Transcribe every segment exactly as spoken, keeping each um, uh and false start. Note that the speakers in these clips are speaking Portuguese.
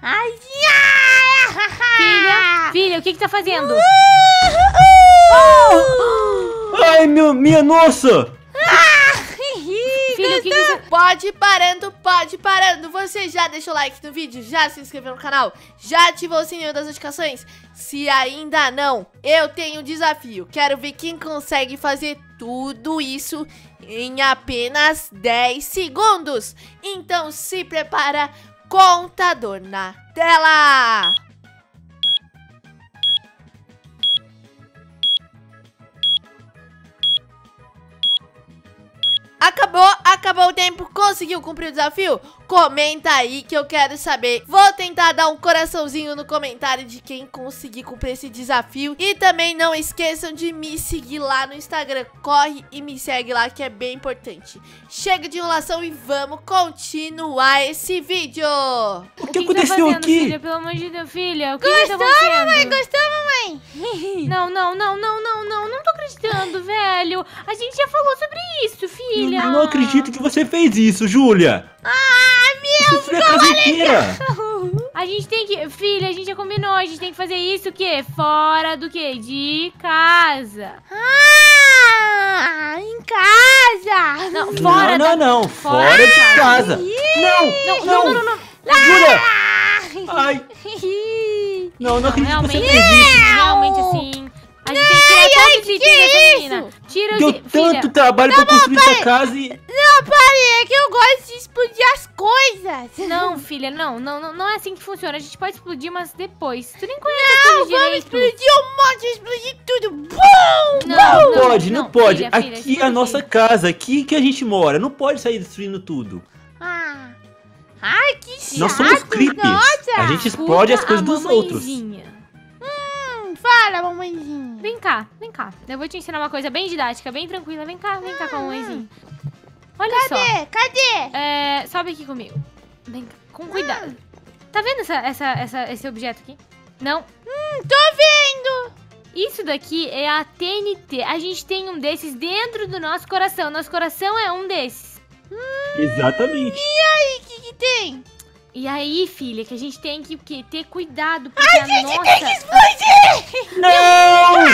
Ai, ai. Filha, filha, o que que tá fazendo? Oh! Ai, meu, minha nossa! Filha, o que que você... Pode ir parando, pode ir parando. Você já deixou o like no vídeo? Já se inscreveu no canal? Já ativou o sininho das notificações? Se ainda não, eu tenho um desafio. Quero ver quem consegue fazer tudo isso em apenas dez segundos. Então se prepara, contador na tela. Acabou, acabou o tempo, conseguiu cumprir o desafio? Comenta aí que eu quero saber. Vou tentar dar um coraçãozinho no comentário de quem conseguir cumprir esse desafio. E também não esqueçam de me seguir lá no Instagram. Corre e me segue lá que é bem importante. Chega de enrolação e vamos continuar esse vídeo. O que, O que aconteceu que tá fazendo, aqui? Filha? Pelo amor de Deus, filha. O que Gostou, que tá acontecendo? mamãe? Gostou, mamãe? Não, não, não, não, não, não. Não tô acreditando, velho. A gente já falou sobre isso, filha. Eu não acredito que você fez isso, Júlia. Ah, meu, Você fez a casa inteira. A gente tem que... Filha, a gente já combinou. A gente tem que fazer isso o quê? Fora do quê? De casa. Ah, em casa. Não, fora não, da... não, não. Fora Fora, da de casa. casa. Não, Não, não, não, não, não. Júlia. Ah. Ai, não, não acredito que você realmente, fez isso. realmente assim... A gente tem que tirar todo esse item dessa menina. Tira Deu os... Filha, tanto trabalho pra construir essa casa e... Não, pare, é que eu gosto de explodir as coisas. não, filha, não, não, não, não é assim que funciona. A gente pode explodir, mas depois. Tu nem conhece as Não, coisas vamos direito. explodir um monte, explodir tudo. Bum! Não, Não pode, não, não, pode. filha, filha, aqui é escuta a nossa aqui. casa, aqui que a gente mora. Não pode sair destruindo tudo. Ah. Ai, que chato. Nós somos creepers. Nossa. A gente explode as Escuta coisas a dos outros. mamãezinha. Hum, fala, mamãezinha. Vem cá, vem cá. Eu vou te ensinar uma coisa bem didática, bem tranquila. Vem cá, vem cá com a mamãezinha. Olha só. Cadê? Cadê? É, sobe aqui comigo. Vem cá, com cuidado. Tá vendo essa, essa, essa, esse objeto aqui? Não? Hum, tô vendo. Isso daqui é a T N T. A gente tem um desses dentro do nosso coração. Nosso coração é um desses. Exatamente. E aí, o que que tem? E aí, filha, que a gente tem que, que ter cuidado, porque a, nossa... Tem que explodir. Não!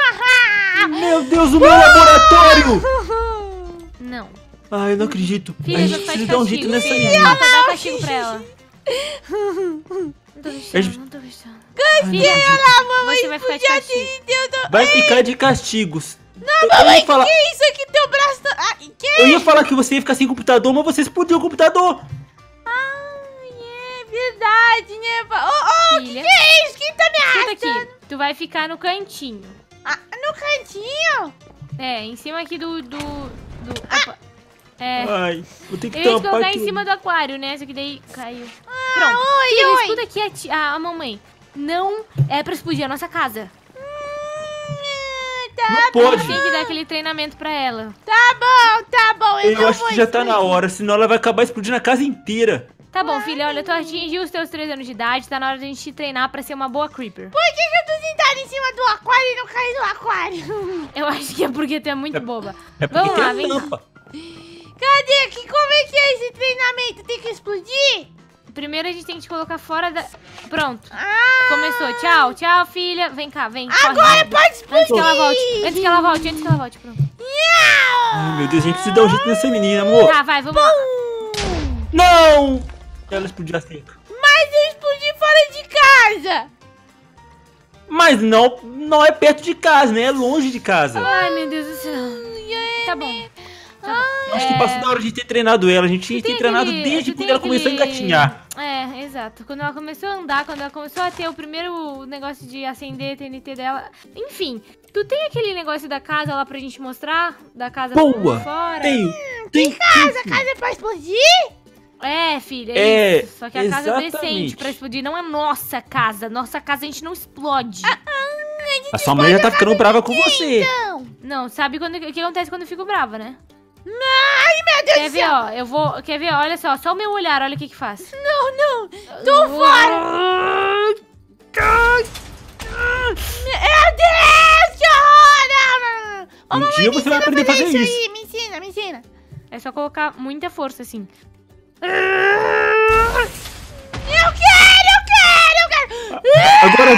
Meu Deus, o meu laboratório! Não. Ai, eu não acredito. Filha, a vai gente ficar precisa de dar um castigo. jeito nessa Filha, menina. Nota, dá castigo pra ela. Não tô A gostando, gente- não tô gostando. Ai, não Filha, acredito. você vai ficar de castigo. Vai ficar de castigos. Não, Eu mamãe, ia falar- que é isso aqui? Teu braço tá... Ah, que? Eu ia falar que você ia ficar sem computador, mas você explodiu o computador. Ai, é verdade, né? Ô, ô, que Filha. que é isso? Quem tá me Escuta arrastando? aqui, tu vai ficar no cantinho. Ah, no cantinho? É, em cima aqui do... do, do opa. É, Ai, vou ter que eu ia te tampar colocar em tudo. cima do aquário, né? Só que daí caiu. Pronto. oi, Filha, oi. escuta aqui a, ti- a, a mamãe. Não é pra explodir a nossa casa. Hum, tá, Não A pode. gente tem que dar aquele treinamento pra ela. tá bom, tá bom. Eu, Eu não acho vou que já tá na explodir. hora, senão ela vai acabar explodindo a casa inteira. Tá bom, filha, olha, tu atingiu os teus três anos de idade, tá na hora da gente te treinar pra ser uma boa creeper. Por que, que eu tô sentada em cima do aquário e não caí no aquário? Eu acho que é porque tu é muito boba. É porque Vamos tem lá, a vem cá. tampa. Cadê? Que, como é que é esse treinamento? Tem que explodir? Primeiro a gente tem que te colocar fora da... Pronto, Ah, começou. Tchau, tchau, filha. Vem cá, vem. agora corre. pode explodir. Antes que ela volte, antes que ela volte, antes que ela volte, pronto. Ai, meu Deus, a gente precisa dar um jeito nessa menina, amor. Tá, vai, vamos lá. Não! Ela explodiu a cerca. Mas eu explodi fora de casa. Mas não, não é perto de casa, né? É longe de casa. Ai, meu Deus do céu. Tá bom. Tá bom. Acho que passou da hora de ter treinado ela. A gente tinha que Tem ter treinado aquele- desde tu quando tem ela começou a aquele- engatinhar. É, exato. Quando ela começou a andar, quando ela começou a ter o primeiro negócio de acender a T N T dela. Enfim, tu tem aquele negócio da casa lá pra gente mostrar? Da casa Boa! por fora? Tenho, tem Casa, casa é pra explodir? É, filha, É, isso. Só que a casa é decente exatamente. pra explodir. Não é nossa casa. Nossa casa a gente não explode. A sua mãe já tá ficando brava com você. Não. Não, sabe quando, o que acontece quando eu fico brava, né? Ai, meu Deus Quer do ver, céu. ó? Eu vou. Quer ver? Olha só, só o meu olhar, olha o que que faz. Não, não. Tô fora. Meu Deus, que horror. Não, não, não. Ô, Um mamãe, dia me você vai ensina aprender a fazer isso. isso. Aí. Me ensina, me ensina. É só colocar muita força, assim. Eu quero, eu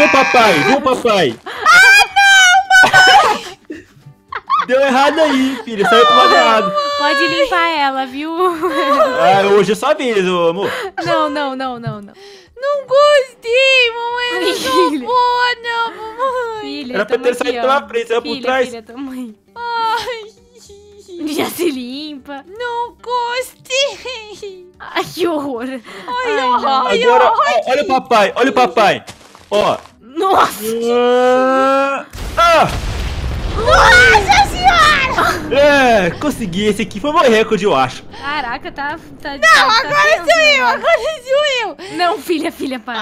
Viu, papai? Viu, papai? Ah, não, mamãe! Deu errado aí, filha. Saiu pro lado errado. Pode limpar ela, viu? Ah, hoje é sua vez, ô, amor. Não, não, não, não, não. Não gostei, mamãe. Eu não sou Filha. boa, não, mamãe. Filha, Era pra tamo ter aqui, saído ó. pela frente, saiu por Filha, trás. filha, tamo aí. Ai, Já se limpa. não gostei. Ai, que horror. Ai, ó, não. ai, Agora, ó, olha o papai, olha o papai. Ó. Nossa. Ah, ah, Nossa senhora! é, consegui. Esse aqui foi meu recorde, eu acho. Caraca, tá... tá Não, tá, agora tá tenso sou o eu, negócio. agora sou eu. Não, filha, filha, para.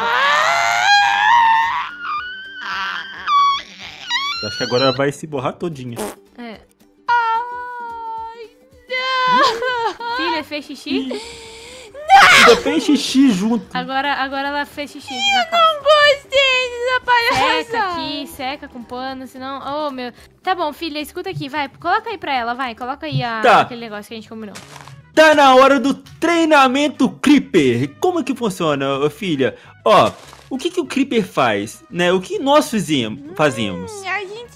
Acho que agora ela vai se borrar todinha. É. Ai, não. Filha, fez xixi? Ainda fez xixi junto. Agora, agora ela fez xixi na calça. Não gostei dessa Seca palhaça. aqui, seca com pano, senão... Oh, meu... Tá bom, filha, escuta aqui, vai. Coloca aí pra ela, vai. Coloca aí a... Tá. aquele negócio que a gente combinou. Tá na hora do treinamento Creeper. Como que funciona, ô, filha? Ó, o que que o Creeper faz, né? O que nós fizemos, fazemos? Hum, a gente...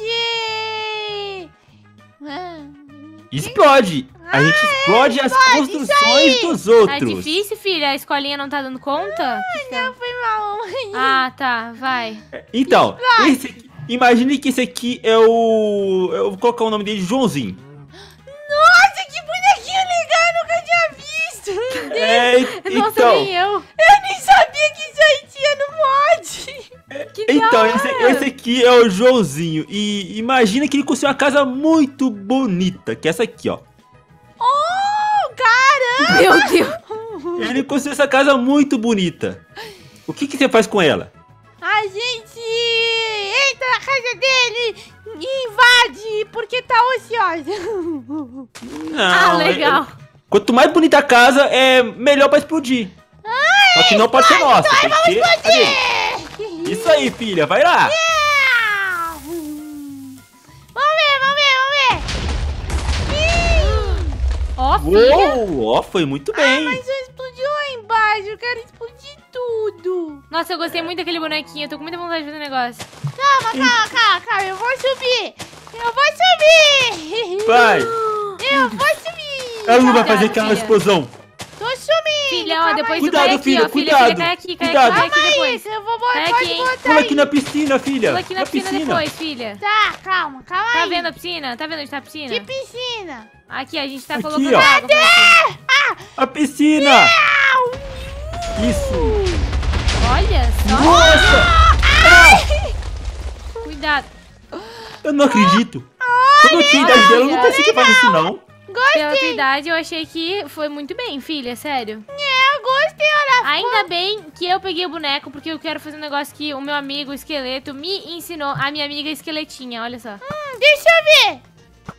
Ah, Explode. A gente explode as construções dos Tá outros. difícil, filha? A escolinha não tá dando conta? Que que é? não, foi mal, mamãe. Ah, tá, vai. Então, esse aqui, imagine que esse aqui é o... Eu vou colocar o nome dele de Joãozinho. Nossa, que bonequinho legal, eu nunca tinha visto. É, Nossa, então, nem eu. Eu nem sabia que isso aí tinha no mod. Que então da esse, hora. esse aqui é o Joãozinho. E imagina que ele construiu uma casa muito bonita, que é essa aqui, ó. Oh, caramba. Meu Deus. Ele construiu essa casa muito bonita. O que que você faz com ela? A gente entra na casa dele e invade porque tá ociosa. Ah, Não, é- legal. é- quanto mais bonita a casa, é melhor pra explodir. Só que não pode ser nossa. Tem que ser a dele. Isso aí, filha. Vai lá. Vamos ver, vamos ver, vamos ver. Ó, filha. Uou, ó, foi muito bem. Mas só explodiu lá embaixo, eu quero explodir tudo. Nossa, eu gostei muito daquele bonequinho. Eu tô com muita vontade de fazer negócio. Calma, calma, calma, calma, eu vou subir. Eu vou subir. Vai. Eu vou subir. Ela não vai Cuidado, fazer aquela filha. explosão. Tô sumindo. Filha, ó, calma depois aí. tu Cuidado, cai aqui, filha, ó. Filha, cuidado. filha, cai aqui, cai Cuidado. aqui, cai aqui Calma depois. isso, eu vou Cai botar, aqui, pode hein. botar Pula aí. aqui na piscina, filha. Pula aqui na piscina depois, filha. Tá, calma, calma Tá aí. vendo a piscina? Tá vendo onde tá a piscina? Que piscina? Aqui, a gente tá Aqui, colocando ó. água. pra você. A piscina. Isso. Olha só. Nossa. Cuidado. Eu não acredito. Quando eu tinha a idade dela, eu não conseguia fazer isso, não. Pela tua idade, eu achei que foi muito bem, filha, sério. É, eu gostei, olha. Ainda bem que eu peguei o boneco, porque eu quero fazer um negócio que o meu amigo esqueleto me ensinou. A minha amiga esqueletinha, olha só. Hum, deixa eu ver.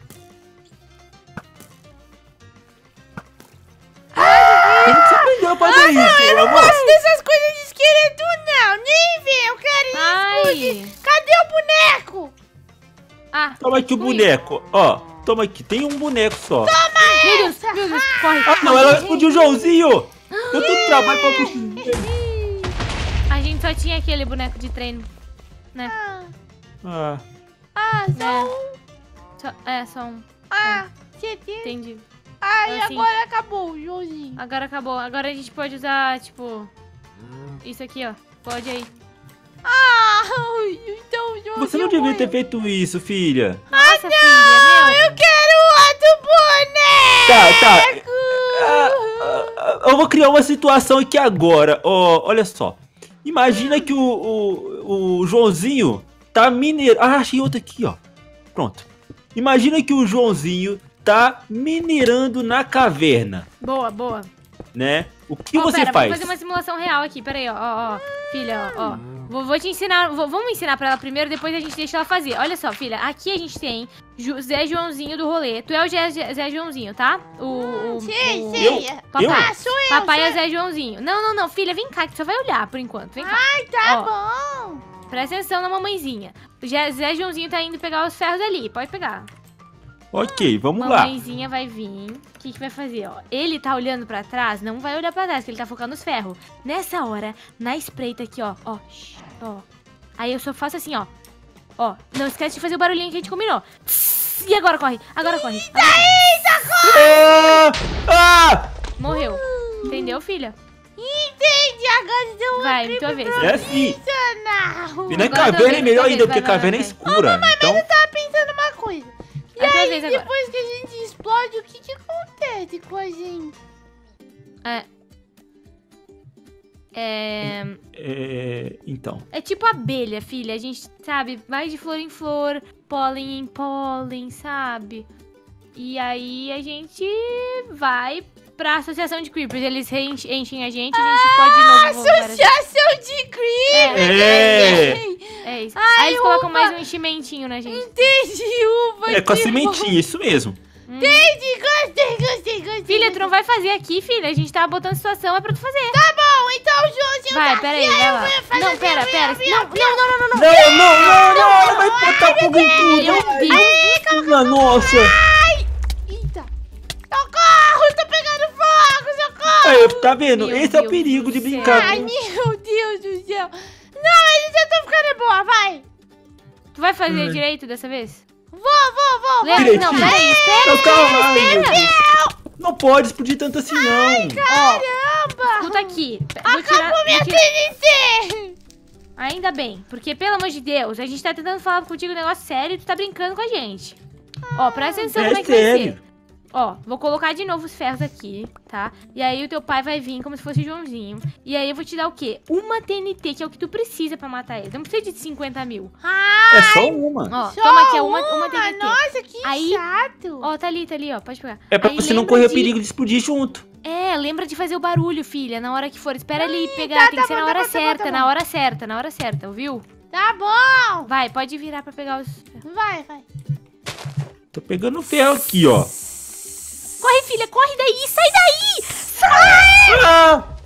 Como que você aprendeu a fazer isso, Eu meu não amor? gosto dessas coisas de esqueleto, não. Nem ver, eu quero Ai. explodir. Cadê o boneco? Ah, Toma aqui o boneco. Ó, toma aqui. Tem um boneco só. meu Deus, meu Deus, corre. Ah, não. Ela explodiu o Joãozinho. Eu tô trabalho pra conseguir. A gente só tinha aquele boneco de treino, né? Ah, Ah, ah, só É. um. Só, é, só um. Ah, certeza. Entendi. Ai, assim. agora acabou o Joãozinho. Agora acabou. Agora a gente pode usar, tipo... Isso aqui, ó. Pode aí. Ah, então o Joãozinho você não devia ter morreu. feito isso, filha. Nossa, filha, meu. Eu quero outro boneco. Tá, tá. Ah, ah, eu vou criar uma situação aqui agora. Ó, olha só. Imagina que o, o, o Joãozinho tá minerando. Ah, achei outro aqui, ó. Pronto. Imagina que o Joãozinho tá minerando na caverna, Boa, boa. né? O que Ó, você pera, faz? vamos fazer uma simulação real aqui, pera aí, ó, ó, ó. Filha, ó, ó. Vou, vou te ensinar, vou- vamos ensinar pra ela primeiro, depois a gente deixa ela fazer. Olha só, filha, aqui a gente tem Ju- Zé Joãozinho do rolê. Tu é o Zé, Zé- Zé Joãozinho, tá? O, o, Sei, o- sei. Papai, Ah, sou eu. papai é sou eu. Zé Joãozinho. Não, não, não, filha, vem cá, que tu só vai olhar por enquanto, vem cá. Ai, tá Ó. bom. Presta atenção na mamãezinha. O Zé, Zé Joãozinho tá indo pegar os ferros ali, pode pegar. Ok, vamos lá. Mamãezinha vai vir. O que, que vai fazer, ó? Ele tá olhando pra trás, não vai olhar pra trás, porque ele tá focando nos ferros. Nessa hora, na espreita aqui, ó, ó, shh, ó. Aí eu só faço assim, ó. Ó, não esquece de fazer o barulhinho que a gente combinou. E agora corre, agora corre. Agora corre. Ah! Ah! Morreu. Entendeu, filha? Entendi, agora então Vai, tua vez. É assim. não. E na Agora caverna tua é vez, melhor tua ainda, vez, porque vai, vai, caverna é vai. escura. Então, Eu tava pensando uma coisa. E É tua aí, vez agora. depois que a gente explode, o que que acontece com a gente? É. É. é, então. É tipo abelha, filha. A gente, sabe, vai de flor em flor, pólen em pólen, sabe? E aí a gente vai pra associação de creepers. Eles enchem enchem a gente, a gente pode de novo. voltar. Associação de creepers! É. É isso. Ai, aí eles colocam uva. mais um enchimentinho na gente. Entendi, uva. É com a de sementinha, isso mesmo. Entendi, gostei, gostei, gostei. Filha, tu não vai fazer aqui, filha. A gente tava botando situação, é pra tu fazer. Tá bom, então, Joãozinho. Vai, tá pera aí, aqui, vai eu lá. vou fazer Não, pera, minha- pera. minha- Não, não, não, não, não. Não, não, não, não, ela vai botar fogo em tudo. Meu Deus. Minha nossa. Eita. Socorro, eu tô pegando fogo, socorro. Aí, tá vendo? Meu Esse é o Deus perigo do de céu. brincar. Ai, meu Deus do céu. Não, mas eu tô ficando boa, vai. Tu vai fazer Ai. direito dessa vez? Vou, vou, vou. Lembra? Direitinho. Não, peraí, espera. Não, calma, ai, meu Deus. Não pode explodir tanto assim, não. Caramba. Escuta aqui. Vou tirar, Acabou minha vou tirar- T N T. Ainda bem, porque pelo amor de Deus, a gente tá tentando falar contigo um negócio sério e tu tá brincando com a gente. Ó, presta atenção É como é que vai sério. ser. Ó, vou colocar de novo os ferros aqui, tá? E aí o teu pai vai vir como se fosse o Joãozinho. E aí eu vou te dar o quê? Uma T N T, que é o que tu precisa pra matar ele. Não precisa de cinquenta mil. Ah, É só uma. Ó, só toma aqui, ó, uma, uma T N T. Nossa, que Aí- chato. Ó, tá ali, tá ali, ó, pode pegar. É pra Aí você não lembra correr o de- perigo de explodir junto. É, lembra de fazer o barulho, filha, na hora que for. Espera ele pegar, tá, tem tá que ser bom, na tá hora bom, tá bom, certa, tá na bom. hora certa, na hora certa, ouviu? Tá bom. Vai, pode virar pra pegar os... Vai, vai. Tô pegando ferro aqui, ó. Corre, filha, corre daí, sai daí! Sai! Ah!